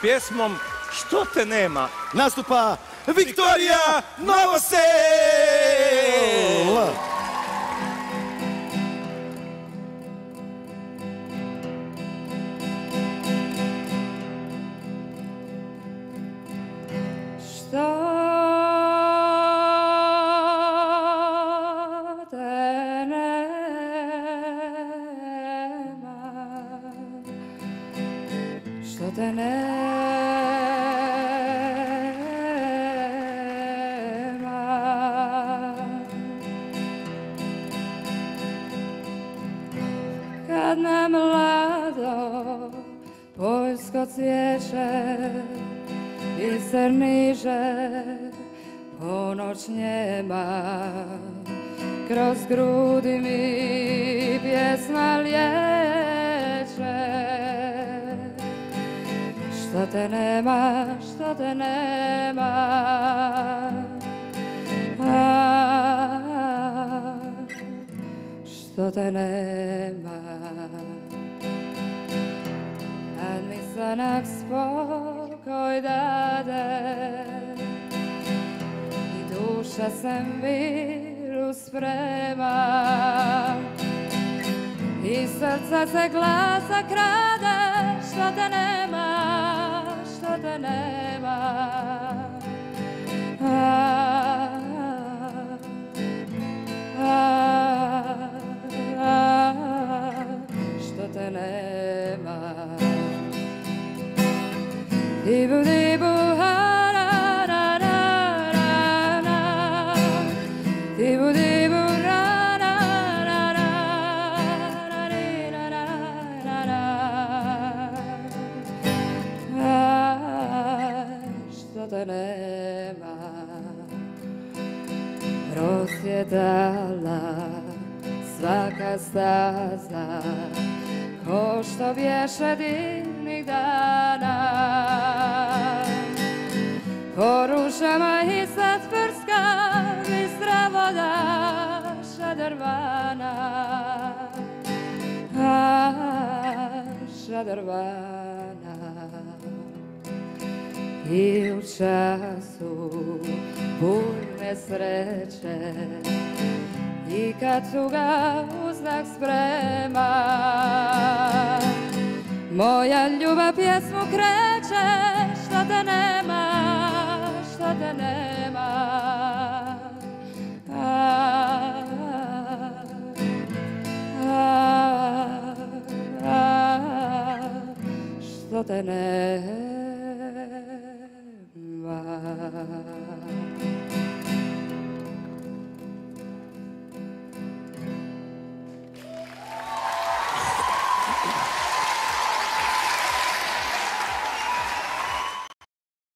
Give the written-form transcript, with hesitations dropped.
pjesmom Što te nema nastupa Viktorija Novosel! Što te nema, što te nema, kad na mlado poljsko cvijeće i crniže ponoć njema, kroz grudi mi pjesma liječe. Što te nema, što te nema, što te nema. Kad mi sanak spokoj dade i duša se miru sprema i srca se glasa krade. Što te nema, što te nema, što te nema. Dibu dibu ha ra ra ra ra ra, dibu dibu ra ra ra ra ra ri ra ra ra ra. Što te nema, prosvjetala svaka staza, ko što bješe divnih dana, po rušama i satvrska bistra voda šadrvana, šadrvana. I u času burne sreće i kad tuga uznak sprema, moja ljubav pjesmu kreće. Što te nema, što te nema, što te nema.